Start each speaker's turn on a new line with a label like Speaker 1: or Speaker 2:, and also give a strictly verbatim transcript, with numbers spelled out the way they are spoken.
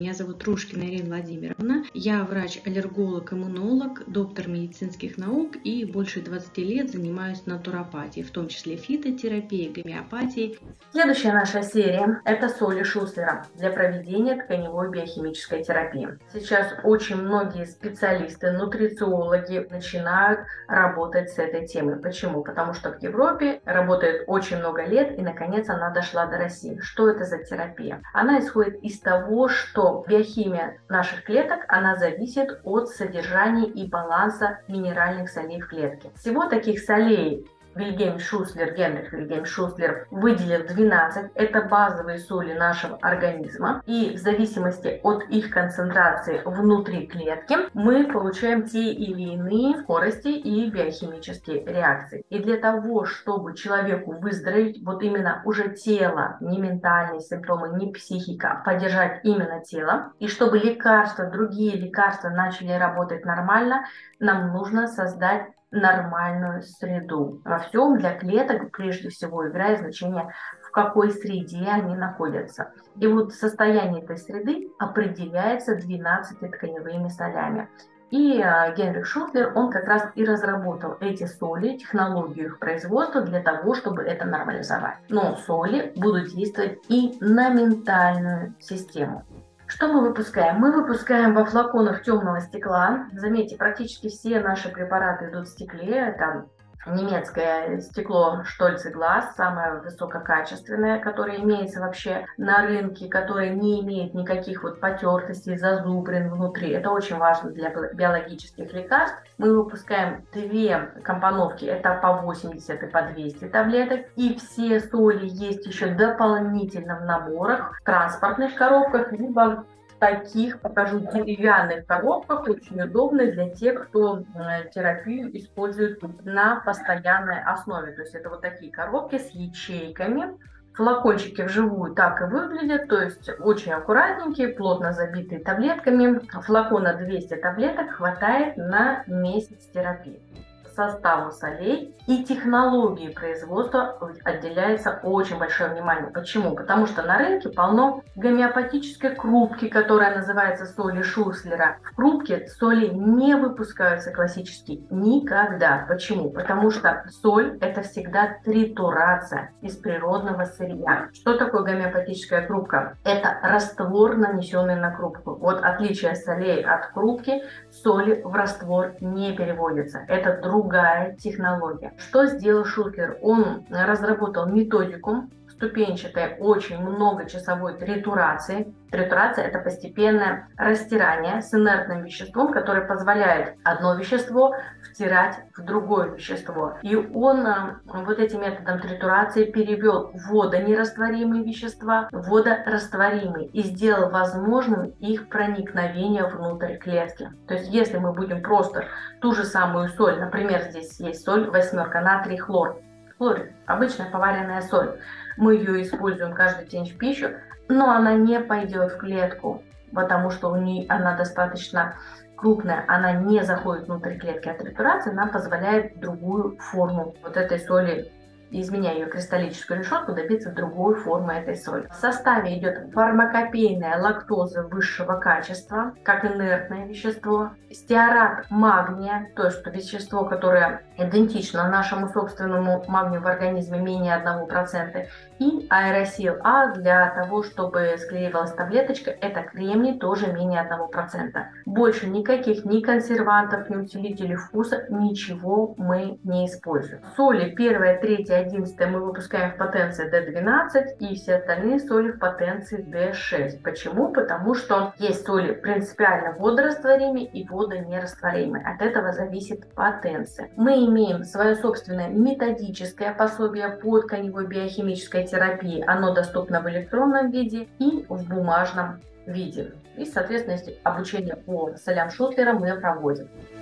Speaker 1: Меня зовут Трушкина Ирина Владимировна. Я врач-аллерголог-иммунолог, доктор медицинских наук и больше двадцати лет занимаюсь натуропатией, в том числе фитотерапией, гомеопатией.
Speaker 2: Следующая наша серия – это соли Шустлера для проведения тканевой биохимической терапии. Сейчас очень многие специалисты, нутрициологи начинают работать с этой темой. Почему? Потому что в Европе работает очень много лет и, наконец, она дошла до России. Что это за терапия? Она исходит из того, что биохимия наших клеток, она зависит от содержания и баланса минеральных солей в клетке. Всего таких солей Вильгельм Шустлер, Генрих Вильгельм Шустлер выделил двенадцать. Это базовые соли нашего организма. И в зависимости от их концентрации внутри клетки мы получаем те или иные скорости и биохимические реакции. И для того, чтобы человеку выздороветь, вот именно уже тело, не ментальные симптомы, не психика, поддержать именно тело, и чтобы лекарства, другие лекарства начали работать нормально, нам нужно создать нормальную среду. Во всем для клеток прежде всего играет значение, в какой среде они находятся. И вот состояние этой среды определяется двенадцатью тканевыми солями. И Генрих Шустлер, он как раз и разработал эти соли, технологию их производства для того, чтобы это нормализовать. Но соли будут действовать и на ментальную систему. Что мы выпускаем? Мы выпускаем во флаконах темного стекла. Заметьте, практически все наши препараты идут в стекле. Это немецкое стекло Штольц и Глаз, самое высококачественное, которое имеется вообще на рынке, которое не имеет никаких вот потертостей, зазубрин внутри. Это очень важно для биологических лекарств. Мы выпускаем две компоновки, это по восемьдесят и по двести таблеток. И все соли есть еще дополнительно в наборах, в транспортных коробках, либо таких, покажу, деревянных коробках, очень удобных для тех, кто терапию использует на постоянной основе. То есть это вот такие коробки с ячейками. Флакончики вживую так и выглядят, то есть очень аккуратненькие, плотно забитые таблетками. Флакона двести таблеток хватает на месяц терапии. Составу солей и технологии производства отделяется очень большое внимание. Почему? Потому что на рынке полно гомеопатической крупки, которая называется соли Шустлера. В крупке соли не выпускаются классически никогда. Почему? Потому что соль – это всегда тритурация из природного сырья. Что такое гомеопатическая крупка? Это раствор, нанесенный на крупку. Вот отличие солей от крупки: соли в раствор не переводятся. Это другая технология. Что сделал Шустлер? Он разработал методику ступенчатой, очень многочасовой тритурации. Тритурация – это постепенное растирание с инертным веществом, которое позволяет одно вещество втирать в другое вещество. И он вот этим методом тритурации перевел водонерастворимые вещества в водорастворимые и сделал возможным их проникновение внутрь клетки. То есть если мы будем просто ту же самую соль, например, здесь есть соль восьмерка, натрий, хлор. Хлор – обычная поваренная соль. Мы ее используем каждый день в пищу, но она не пойдет в клетку, потому что у нее она достаточно крупная, она не заходит внутрь клетки, а тритурация нам позволяет другую форму вот этой соли, изменяя ее кристаллическую решетку, добиться другой формы этой соли. В составе идет фармакопейная лактоза высшего качества, как инертное вещество, стеарат магния, то есть вещество, которое идентично нашему собственному магнию в организме, менее одного процента, и аэросил А для того, чтобы склеивалась таблеточка, это кремний, тоже менее одного процента. Больше никаких ни консервантов, ни усилителей вкуса, ничего мы не используем. Соли первая, третья, одиннадцатая мы выпускаем в потенции дэ двенадцать, и все остальные соли в потенции дэ шесть. Почему? Потому что есть соли принципиально водорастворимые и водонерастворимые. От этого зависит потенция. Мы имеем свое собственное методическое пособие по тканевой биохимической терапии. Оно доступно в электронном виде и в бумажном виде. И, соответственно, обучение по солям Шустлера мы проводим.